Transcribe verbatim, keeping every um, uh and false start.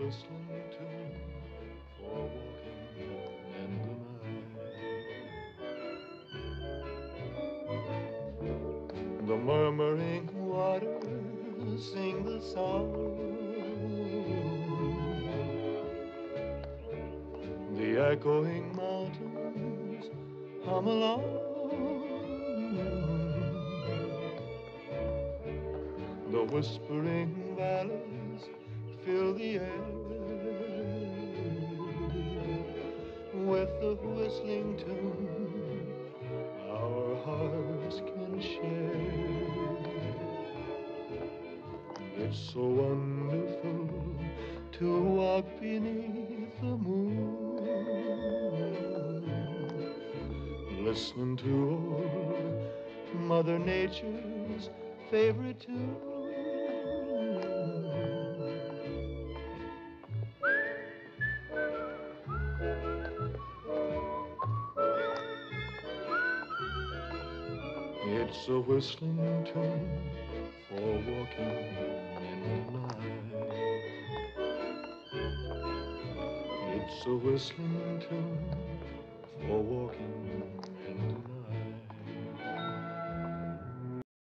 whistling tune for walking in the night. The murmuring waters sing the song, the echoing mountains hum along. The whispering valleys fill the air with the whistling tune our hearts can share. It's so wonderful to walk beneath the moon, listening to old Mother Nature's favorite tune. It's a whistling tune for walking in the night. It's a whistling tune for walking in the night.